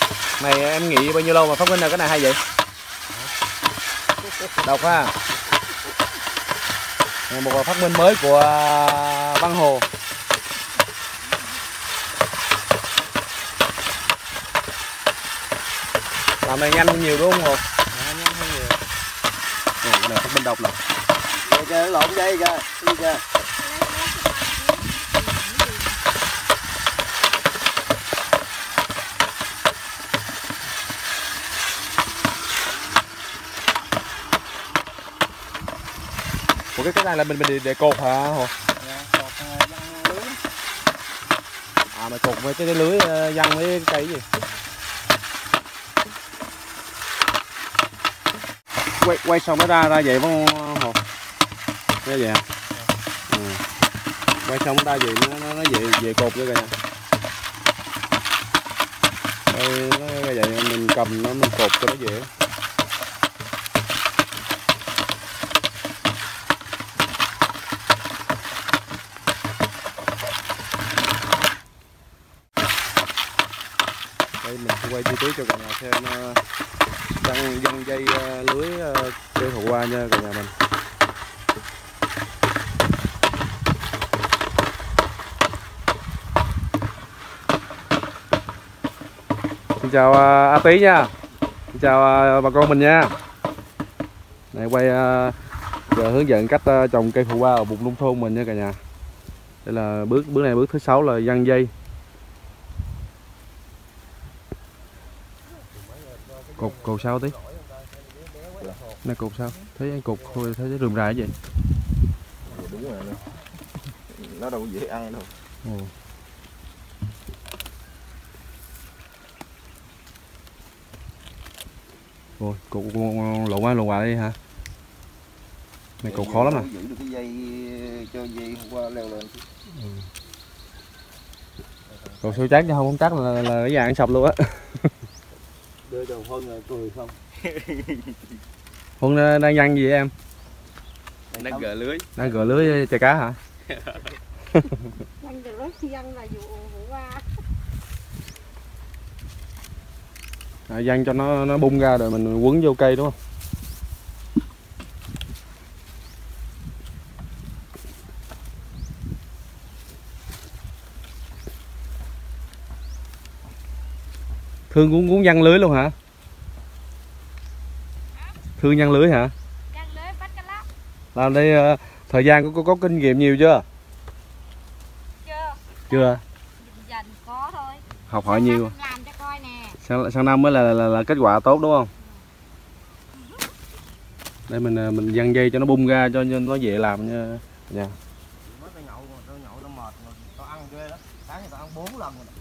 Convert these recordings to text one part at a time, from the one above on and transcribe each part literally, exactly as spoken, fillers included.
Này em nghĩ bao nhiêu lâu mà phát minh ra cái này hay vậy? Độc ha. Này, một phát minh mới của Văn Hồ. Làm này nhanh hơn nhiều đúng không Hồ? À, nhanh hơn nhiều. Này, cái này phát minh độc này. Kìa kìa, lộn dây kìa, đi kìa. Ủa cái cái này là mình mình để cột hả Hồ? Dạ, cột văng lưới. À mà cột với cái lưới văng với cây gì? Quay quay xong nó ra ra vậy phải không Hồ? Ra vậy à? Ừ. Quay xong nó ra vậy nó nó, nó về về cột cho kìa. Đây nó vậy mình cầm nó mình cột cho nó dễ. Đây mình sẽ quay chi tiết cho cả nhà xem uh, dân dây uh, lưới uh, cây thủ qua nha cả nhà mình. Xin chào uh, A Tí nha. Xin chào uh, bà con mình nha. Này quay uh, giờ hướng dẫn cách uh, trồng cây phụ qua ở vùng nông thôn mình nha cả nhà. Đây là bước bước này bước thứ sáu là giăng dây. Cột cột sao Tí? Này cột sao? Thấy anh cột thôi thấy rườm rà vậy? Đúng rồi. Nó đâu có dễ ăn đâu. Ồ. Rồi, cột lộn qua lộn qua đi hả? Này cột khó lắm nè. Giữ được cái dây cho dây hôm qua leo lên. Ừ. Cột siêu chắc chứ không không chắc là là cái dạng sập luôn á. Đưa cho Huân rồi cười không? Huân đang văng gì vậy em? Đang gỡ lưới. Đang gỡ lưới chài cá hả? Văng gỡ lưới văng là vụ vụ qua. À, văng cho nó nó bung ra rồi mình quấn vô cây đúng không? Thương cũng cũng văng lưới luôn hả? Thương văng lưới hả? Văng lưới bắt cá lóc. Làm đây uh, thời gian có, có có kinh nghiệm nhiều chưa? Chưa. Chưa. Dần có thôi. Học hỏi nhiều. Làm cho coi nè. Sang, sang năm mới là, là là kết quả tốt đúng không? Đây mình mình văng dây cho nó bung ra cho nó dễ làm nha. Dạ. Mới tao nhậu tao nhậu tao mệt rồi, tao ăn ghê đó. Sáng tao ăn bốn lần rồi.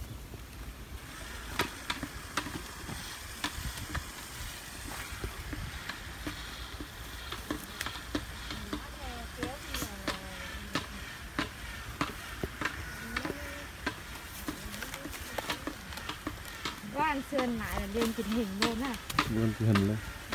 Có ăn sơn lại là lên truyền hình luôn à? Lên truyền hình luôn.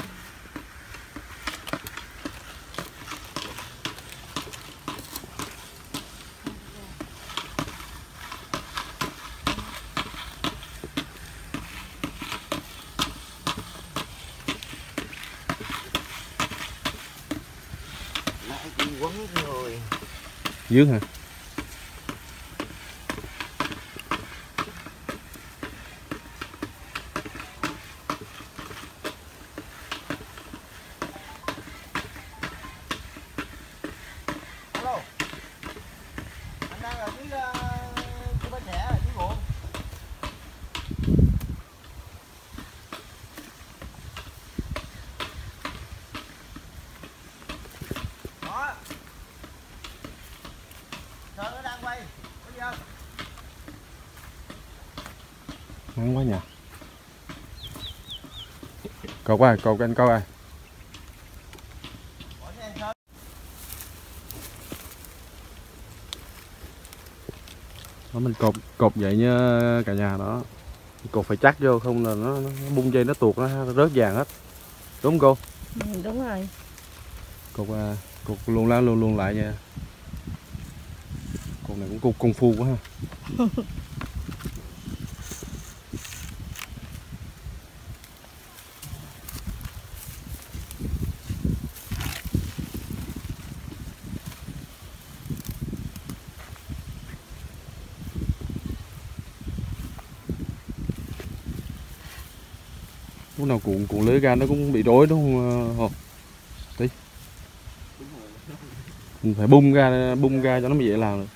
Lại đi quấn rồi. Dướng hả? Alo. Anh đang ở dưới uh, bên trẻ ở dưới ruộng. Đó. Trời nó đang quay. Bây giờ. Nắng quá nhỉ. Cột ơi, cột anh coi ơi. Đó, mình cột cột vậy nha cả nhà đó. Cột phải chắc vô không là nó, nó bung dây nó tuột nó rớt vàng hết. Đúng không cô? Ừ, đúng rồi. Cột à, cột luôn lá luôn luôn lại nha. Cột này cũng cột công phu quá ha. Lúc nào cuộn cuộn lưới ra nó cũng bị rối đúng không Hồ? Tí. Mình phải bung ra bung ra cho nó mới dễ làm được.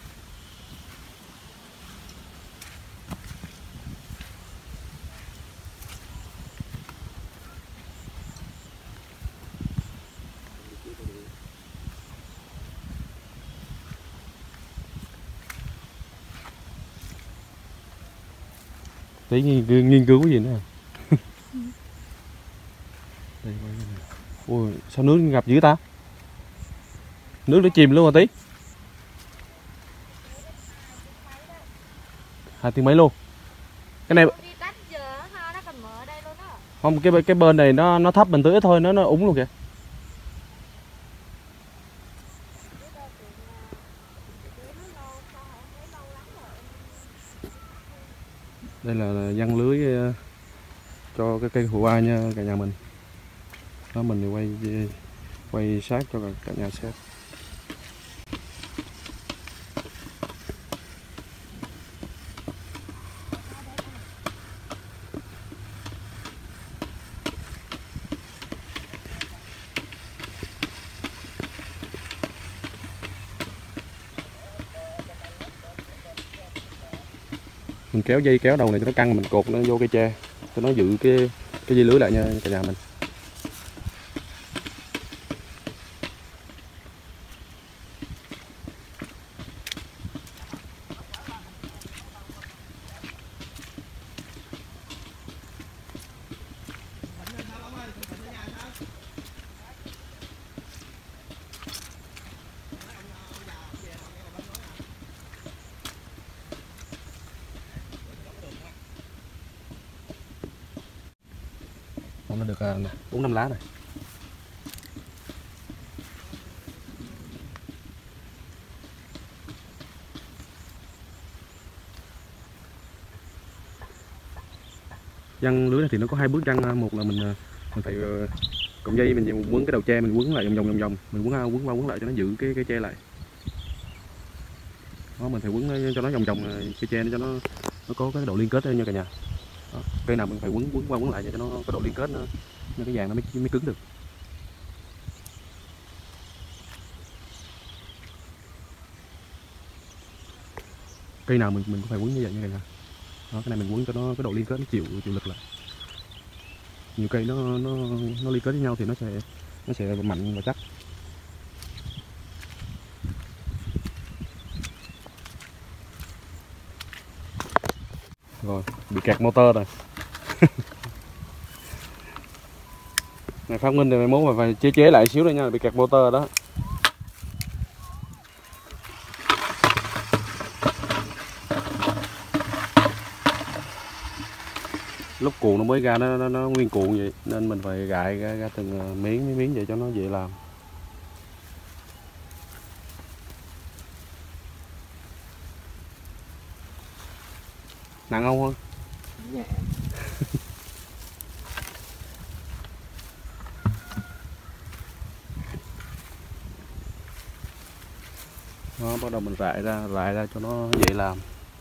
Tí nghiên, nghiên cứu cái gì nữa. Đây, ôi, sao nước ngập dữ ta? Nước nó chìm luôn rồi Tí. Hai tiếng mấy luôn. Cái này không, cái cái bên này nó nó thấp mình tưới thôi nó nó úng luôn kìa. Đây là giăng lưới cho cái cây hù a nha cả nhà mình. Đó, mình thì quay quay sát cho cả nhà xem. Mình kéo dây kéo đầu này cho nó căng, mình cột nó vô cây tre cho nó giữ cái cái dây lưới lại nha cả nhà mình. Nó được bốn năm lá này. Giăng lưới này thì nó có hai bước giăng, một là mình mình phải cọng dây mình quấn cái đầu tre, mình quấn lại vòng vòng vòng vòng, mình quấn quấn qua quấn lại cho nó giữ cái cái tre lại. Đó, mình phải quấn cho nó vòng vòng cái tre cho nó nó có cái độ liên kết nha cả nhà. Đó, cây nào mình phải quấn quấn qua quấn lại cho nó có độ liên kết nữa, nên cái vàng nó mới mới cứng được. Cây nào mình mình cũng phải quấn như vậy nha cả nhà. Đó, cái này mình quấn cho nó cái độ liên kết, nó chịu chịu lực lại. Nhiều cây nó nó nó liên kết với nhau thì nó sẽ nó sẽ mạnh và chắc. Rồi, bị kẹt motor rồi. Này Phát Minh thì mày muốn phải chế chế lại xíu nữa nha, bị kẹt motor đó. Lúc cuộn nó mới ra nó, nó, nó nguyên cuộn vậy nên mình phải gại ra, ra từng miếng miếng vậy cho nó dễ làm. Nặng không không? Dạ. Đó, bắt đầu mình rải ra rải ra cho nó dễ làm.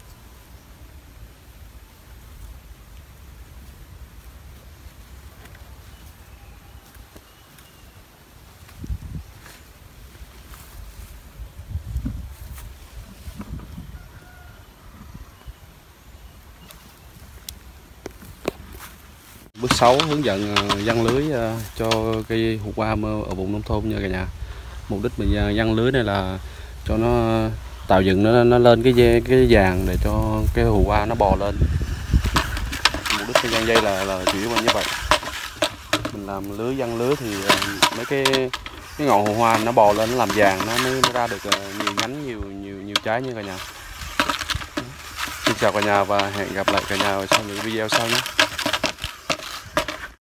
Bước sáu hướng dẫn giăng lưới cho cây hù qua ở vùng nông thôn nha cả nhà. Mục đích mình giăng lưới này là cho nó tạo dựng nó nó lên cái cái vàng để cho cái hù qua nó bò lên. Mục đích giăng dây là là chủ yếu là như vậy. Mình làm lưới giăng lưới thì mấy cái cái ngọn hù hoa nó bò lên nó làm vàng, nó mới ra được nhiều nhánh, nhiều nhiều nhiều trái như cả nhà. Xin chào cả nhà và hẹn gặp lại cả nhà ở sau những video sau nhé.